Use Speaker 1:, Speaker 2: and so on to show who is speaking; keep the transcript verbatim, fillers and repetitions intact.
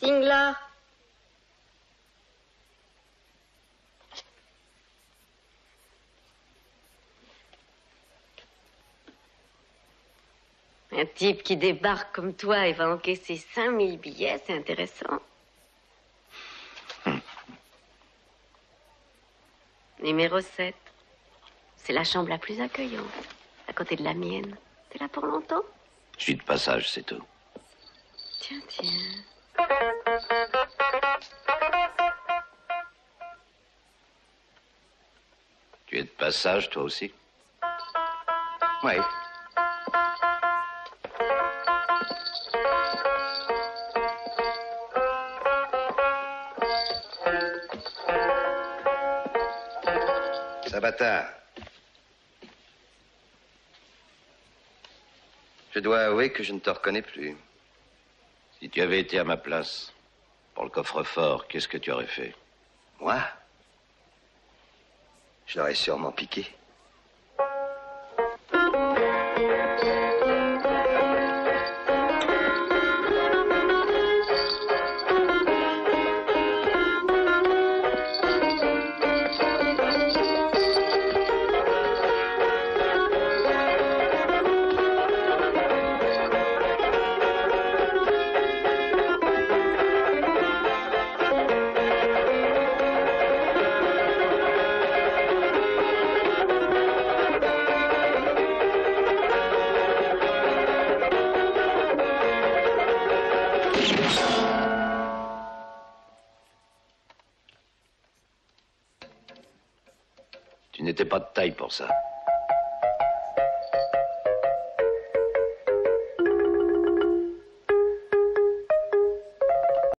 Speaker 1: Singla. Un type qui débarque comme toi et va encaisser cinq mille billets, c'est intéressant. Hum. Numéro sept. C'est la chambre la plus accueillante, à côté de la mienne. T'es là pour longtemps?
Speaker 2: Je suis de passage, c'est tout.
Speaker 1: Tiens, tiens.
Speaker 2: Tu es de passage, toi aussi?
Speaker 3: Oui.
Speaker 4: Sabata. Je dois avouer que je ne te reconnais plus.
Speaker 2: Si tu avais été à ma place, pour le coffre-fort, qu'est-ce que tu aurais fait?
Speaker 4: Moi? Je l'aurais sûrement piqué.
Speaker 2: Tu n'étais pas de taille pour ça.